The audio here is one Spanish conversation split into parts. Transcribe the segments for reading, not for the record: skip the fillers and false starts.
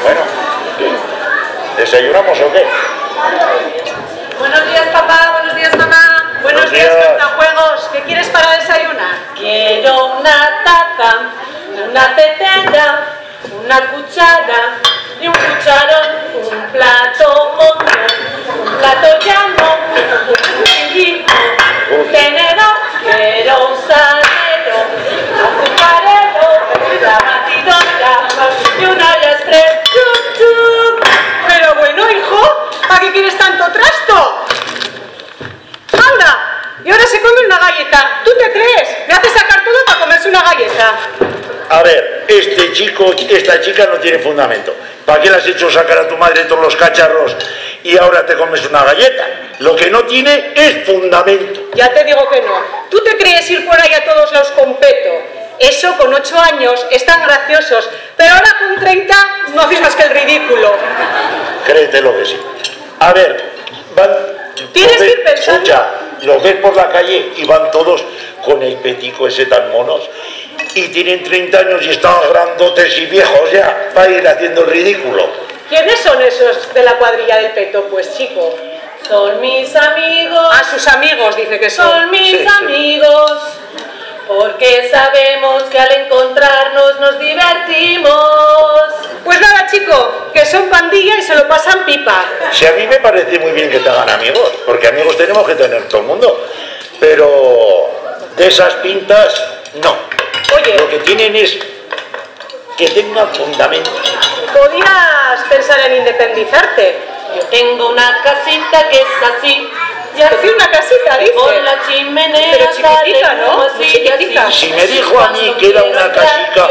Bueno, ¿desayunamos o qué? Buenos días, papá. Buenos días, mamá. Buenos días, cantajuegos. ¿Qué quieres para desayunar? Quiero una taza, una tetera, una cuchara y un cucharón, un plato hondo, un plato llano, un cuchillito, un tenedor, quiero un salero, azucarero, la batidora y una olla express. ¡Chup, chup! Pero bueno, hijo, ¿para qué quieres tanto trasto? ¡Anda! Y ahora se come una galleta. ¿Tú te crees? Me hace sacar todo para comerse una galleta. A ver, esta chica no tiene fundamento. ¿Para qué le has hecho sacar a tu madre todos los cacharros y ahora te comes una galleta? Lo que no tiene es fundamento. Ya te digo que no. ¿Tú te crees ir por ahí a todos los con peto? Eso con 8 años están graciosos, pero ahora con 30 no haces más que el ridículo. Créetelo que sí. A ver, van... Tienes que ir pensando... Escucha, los ves por la calle y van todos con el petico ese tan monos y tienen 30 años y están grandotes y viejos ya para ir haciendo el ridículo. ¿Quiénes son esos de la cuadrilla del peto? Pues chico, son mis amigos. A sus amigos dice que son. Son mis amigos, porque sabemos que al encontrarnos nos divertimos. Pues nada, chico, que son pandilla y se lo pasan pipa. Si a mí me parece muy bien que te hagan amigos, porque amigos tenemos que tener todo el mundo, pero de esas pintas, no. Oye, lo que tienen es que tengan fundamento. ¿Podías pensar en independizarte? Yo tengo una casita que es así. Y así una casita, dice. Con la chimenea. Pero chiquitita, ¿no? Muy chiquitita. Si me dijo a mí que era una casita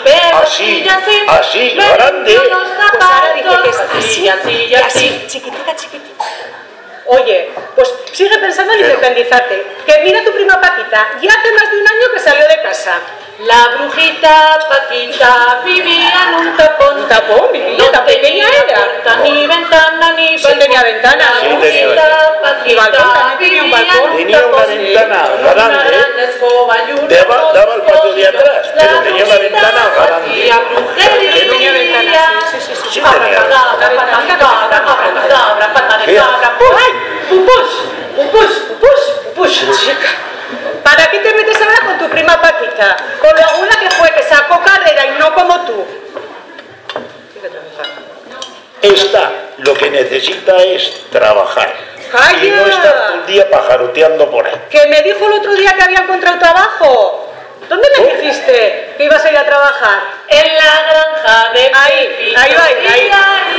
así, grande. Pues ahora dice que es así, chiquitita, chiquitita. Oye, pues sigue pensando en independizarte. Que mira tu prima Paquita, ya hace más de un año que salió de casa. La brujita Paquita vivía en un tapón. ¿Un tapón? ¿Vivía? ¿Tan pequeña era? Ni ventana, ni balcón. Sí tenía ventana. Sí tenía ventana. ¿Y balcón? ¿También tenía un balcón? Tenía una ventana grande. Daba al patio de atrás, pero tenía una ventana grande. Que tenía ventana. Sí tenía. Chica. ¿Para qué te metes ahora con tu prima Paquita? Con lo aguna que fue, que sacó carrera y no como tú. Esta lo que necesita es trabajar. ¡Calla! Y no estar todo el día pajaroteando por ahí. Que me dijo el otro día que había encontrado trabajo. ¿Dónde me dijiste que ibas a ir a trabajar? En la granja de Pepito. Ahí.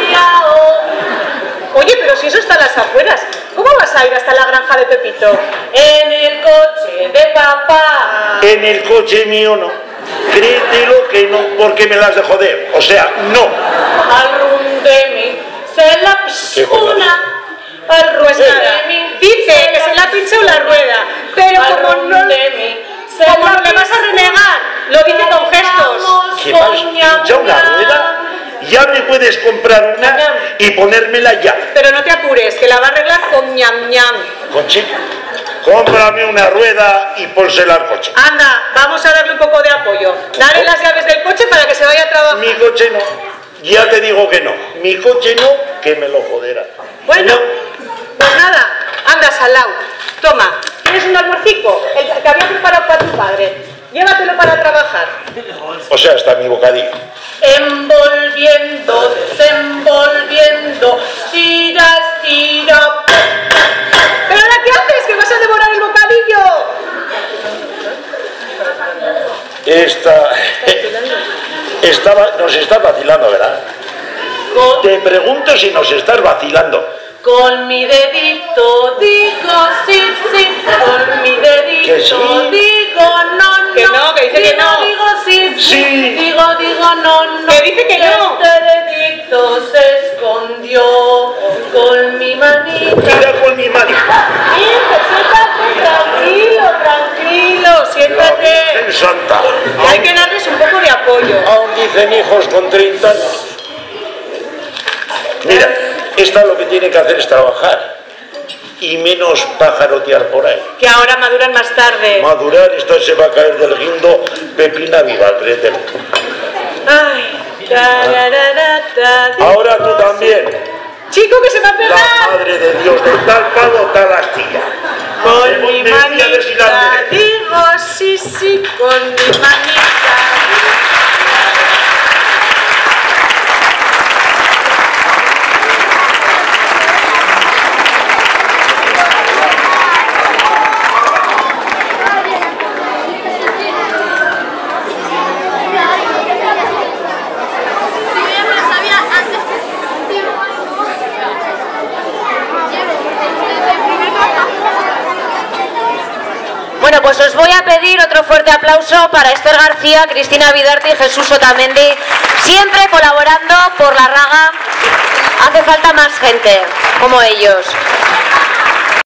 Oye, pero si eso está a las afueras, ¿cómo vas a ir hasta la granja de Pepito? En el coche de papá. En el coche mío no. Créetelo que no, porque me las de joder. O sea, no. Al rum de mí se la pisuna. Al rum de mí. Dice que se le ha pinchado la rueda, pero como no le vas a renegar, lo dice con gestos. ¿Que me has pinchado una rueda? Ya me puedes comprar una y ponérmela ya. Pero no te apures, que la va a arreglar con ñam ñam. Conchita, cómprame una rueda y pónsela al coche. Anda, vamos a darle un poco de apoyo. Dale las llaves del coche para que se vaya a trabajar. Mi coche no. Ya te digo que no. Mi coche no, que me lo jodera. Bueno, pues nada, anda salao. Toma, ¿tienes un almuercico? El que había preparado para tu padre. Llévatelo para trabajar. O sea, está mi bocadillo. Envolviendo, desenvolviendo, estira. ¿Pero ahora qué haces? ¿Que vas a devorar el bocadillo? Nos está vacilando, ¿verdad? Te pregunto si nos estás vacilando. Con mi dedito digo sí, con mi dedito digo no. Que no, que dice que no. Digo sí, digo no. Que dice que no. Este dedito se escondió con mi manita. Mira con mi manita. Siéntate, tranquilo, siéntate. Santa. Que hay que darles un poco de apoyo. Aún dicen hijos con 30 años. Mira, esta lo que tiene que hacer es trabajar y menos pajarotear por ahí. Que ahora maduran más tarde. Madurar, esto se va a caer del guindo, pepina viva, créetelo. Ay, Ahora tú también. Chico, que se me ha pegado. La madre de Dios, de tal palo, tal astilla. Con mi manita digo sí, sí, con mi manita. Bueno, pues os voy a pedir otro fuerte aplauso para Esther García, Cristina Vidarte y Jesús Otamendi, siempre colaborando por la Raga. Hace falta más gente como ellos.